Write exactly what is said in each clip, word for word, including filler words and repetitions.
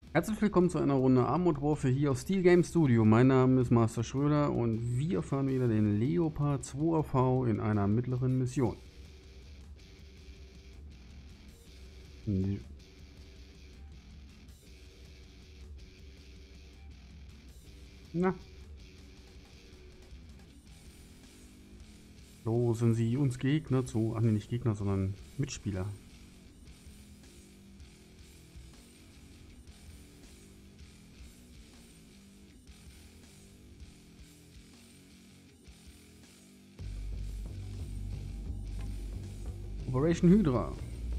Herzlich willkommen zu einer Runde Armored Warfare hier auf Steel Game Studio. Mein Name ist Master Schröder und wir fahren wieder den Leopard zwei A V in einer mittleren Mission. Na. So sind sie uns Gegner zu. Ach nee, nicht Gegner, sondern Mitspieler. Operation Hydra.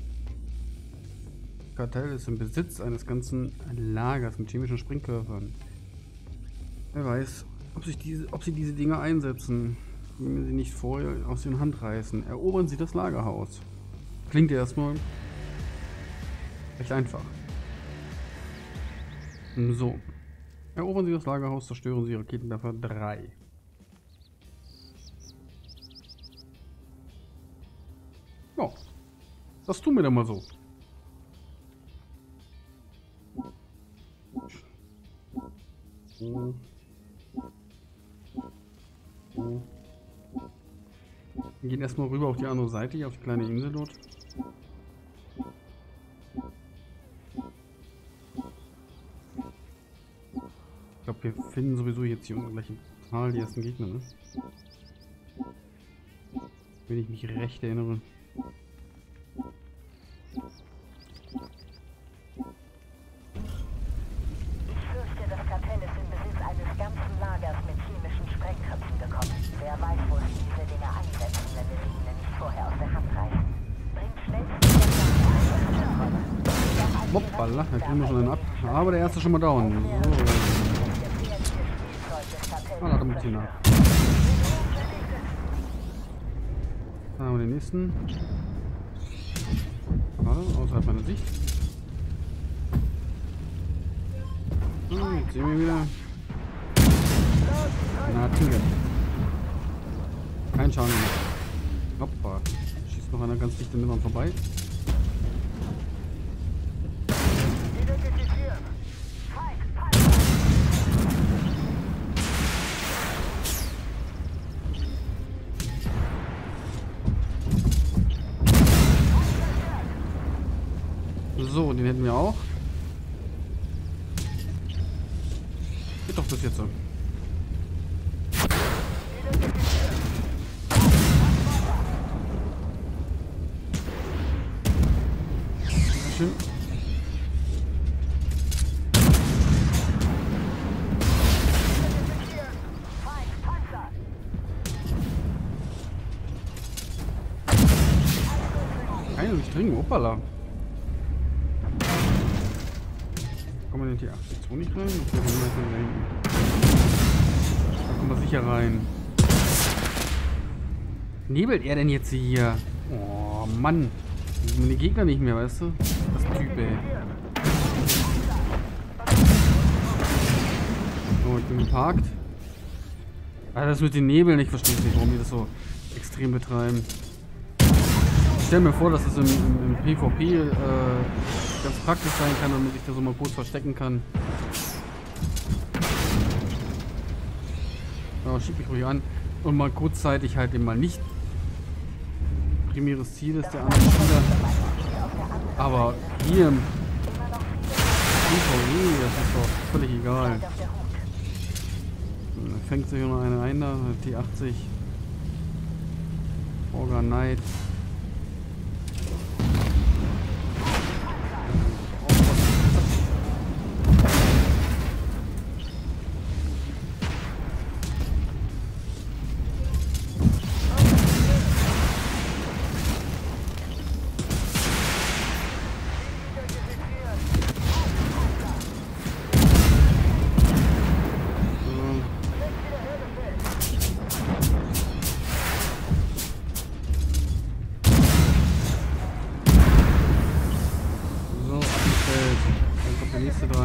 Kartell ist im Besitz eines ganzen Lagers mit chemischen Sprengkörpern. Wer weiß, ob, sich diese, ob sie diese Dinge einsetzen, wenn sie nicht vorher aus den Hand reißen. Erobern sie das Lagerhaus. Klingt erstmal recht einfach. So. Erobern sie das Lagerhaus, zerstören sie Raketenwerfer drei. Ja, das tun wir dann mal so. Wir gehen erstmal rüber auf die andere Seite, hier auf die kleine Insel dort. Ich glaube, wir finden sowieso jetzt hier unten gleich im Tal die ersten Gegner, ne? Wenn ich mich recht erinnere. Ich fürchte, das Kartell ist im Besitz eines ganzen Lagers mit chemischen Sprengköpfen gekommen. Wer weiß, wo sie diese Dinge einsetzen, wenn wir sie ihnen nicht vorher aus der Hand reißen. Bringt schnellstens das Lager ein. Hoppala, da kriegen wir schon einen ab. Aber der erste ist schon mal down. So. Ah, da kommt sie nach. Dann haben wir den nächsten. Warte, außerhalb meiner Sicht. Ah, jetzt sehen wir wieder. Natürlich. Kein Schaden gemacht. Hoppa. Schießt noch einer ganz dicht im Mittleren vorbei. So, den hätten wir auch. Geht doch bis jetzt so. Sehr schön. Keine durchdringen, hoppala. Kommen wir denn hier achtzig zwei nicht rein? Okay, dann sind wir da hinten. Da kommen wir sicher rein. Nebelt er denn jetzt hier? Oh Mann. Da sind die Gegner nicht mehr, weißt du? Das Typ, ey. So, ich bin geparkt. Alter, das mit den Nebeln, ich verstehe nicht, warum die das so extrem betreiben. Ich stelle mir vor, dass es im, im, im PvP äh, ganz praktisch sein kann, damit ich da so mal kurz verstecken kann. Ja, schieb mich ruhig an. Und mal kurzzeitig halt eben mal nicht primäres Ziel ist der andere Spieler. Aber hier im PvE, das ist doch völlig egal. Da fängt sich noch eine ein da, T achtzig. Orga Knight. Dran.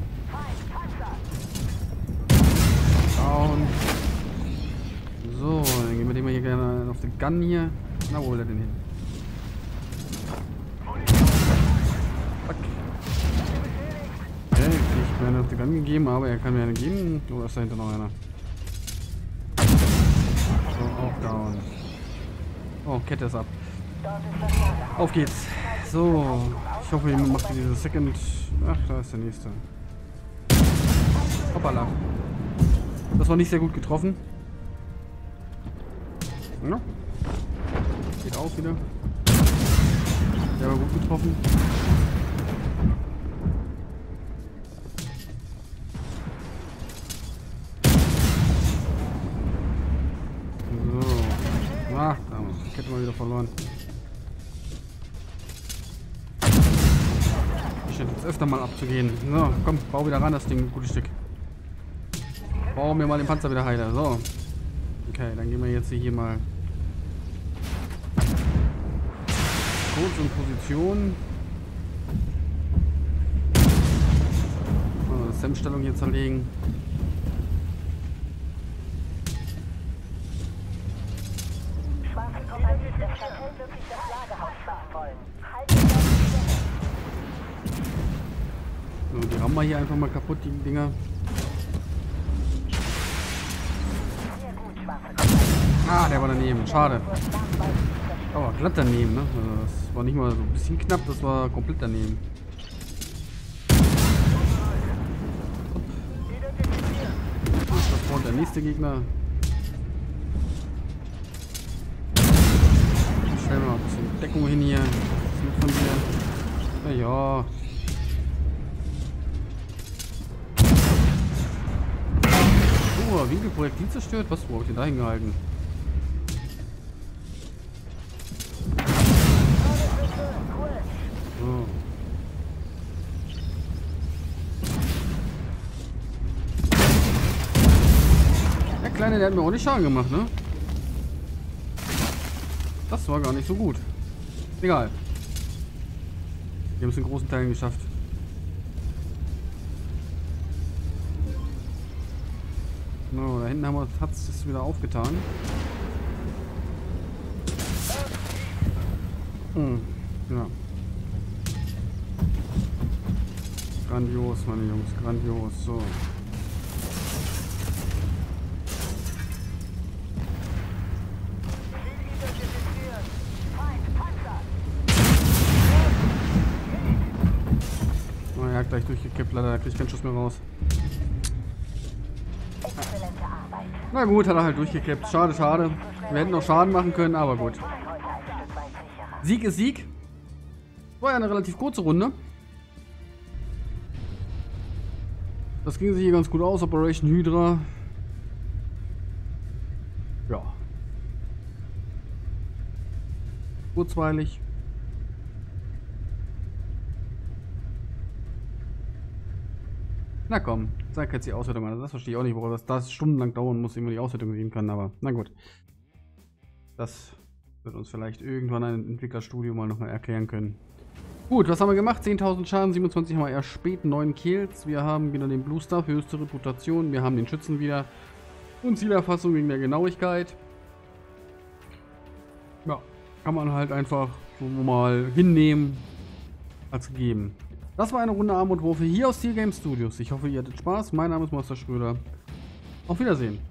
Down. So, dann gehen wir dem mal hier gerne auf den Gun hier. Na, wo will er denn hin? Fuck. Okay. mir auf die Gun gegeben, aber er kann mir eine geben. Oder ist dahinter noch einer? So, auch down. Oh, Kette ist ab. Auf geht's. So, ich hoffe, ihr macht diese Second. Ach, da ist der nächste. Hoppala. Das war nicht sehr gut getroffen. Ja. Geht auch wieder. Der war gut getroffen. So. Ah, da haben wir die Kette mal wieder verloren. Ich scheint jetzt öfter mal abzugehen. So, komm, bau wieder ran das Ding, ein gutes Stück. Bau mir mal den Panzer wieder heiler. So. Okay, dann gehen wir jetzt hier mal kurz in Position. Oh, Sam-Stellung hier zerlegen. Schwarze Kompanie, das Kartell wird sich das Lagerhaus fahren wollen. Haltet euch So, die rammen wir hier einfach mal kaputt, die Dinger. Ah, der war daneben. Schade. Aber glatt daneben, ne? Also das war nicht mal so ein bisschen knapp, das war komplett daneben. Das braucht der nächste Gegner. Stellen wir mal ein bisschen Deckung hin hier. Was mit von dir? Na ja. Oh, Winkelprojektil zerstört? Was? Wo hab ich den da hingehalten? So. Der Kleine, der hat mir auch nicht Schaden gemacht, ne? Das war gar nicht so gut. Egal. Wir haben es in großen Teilen geschafft. So, da hinten haben wir, hat es wieder aufgetan. Hm, ja. Grandios, meine Jungs, grandios. So. Oh, er hat gleich durchgekippt, leider, da krieg ich keinen Schuss mehr raus. Na gut, hat er halt durchgekippt. Schade, schade. Wir hätten noch Schaden machen können, aber gut. Sieg ist Sieg. War ja eine relativ kurze Runde. Das ging sich hier ganz gut aus. Operation Hydra. Ja. Kurzweilig. Na komm, zeig jetzt die Auswertung an. Das verstehe ich auch nicht, warum das, das stundenlang dauern muss, ehe man die Auswertung sehen kann, aber na gut. Das wird uns vielleicht irgendwann ein Entwicklerstudio mal nochmal erklären können. Gut, was haben wir gemacht? zehntausend Schaden, siebenundzwanzig haben wir erspäht, neun Kills. Wir haben wieder den Blue Star für höchste Reputation. Wir haben den Schützen wieder. Und Zielerfassung wegen der Genauigkeit. Ja, kann man halt einfach so mal hinnehmen als gegeben. Das war eine Runde Arm und Wurfe hier aus Steel Game Studios. Ich hoffe, ihr hattet Spaß. Mein Name ist Monster Schröder. Auf Wiedersehen.